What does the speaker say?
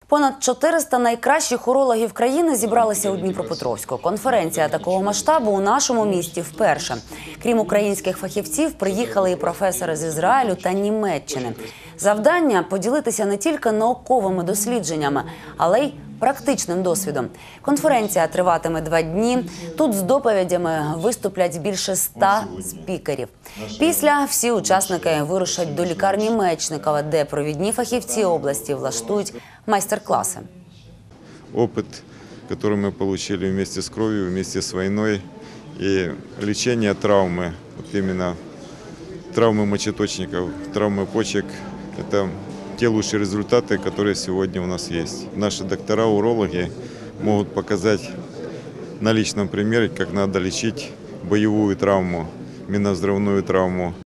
Понад 400 найкращих урологів країни зібралися у Дніпропетровську. Конференція такого масштабу у нашому місті вперше. Крім українських фахівців, приїхали і професори з Ізраїлю та Німеччини. Завдання – поділитися не тільки науковими дослідженнями, але й практичним досвідом. Конференція триватиме 2 дні. Тут з доповідями виступлять більше 100 спікерів. Після всі учасники вирушать до лікарні Мечникова, де провідні фахівці області влаштують майстер-класи. Опыт, который мы получили вместе с кровью, вместе с войной, и лечение травмы, вот именно травмы мочеточников, травмы почек – это те лучшие результаты, которые сегодня у нас есть. Наши доктора-урологи могут показать на личном примере, как надо лечить боевую травму, минно-взрывную травму.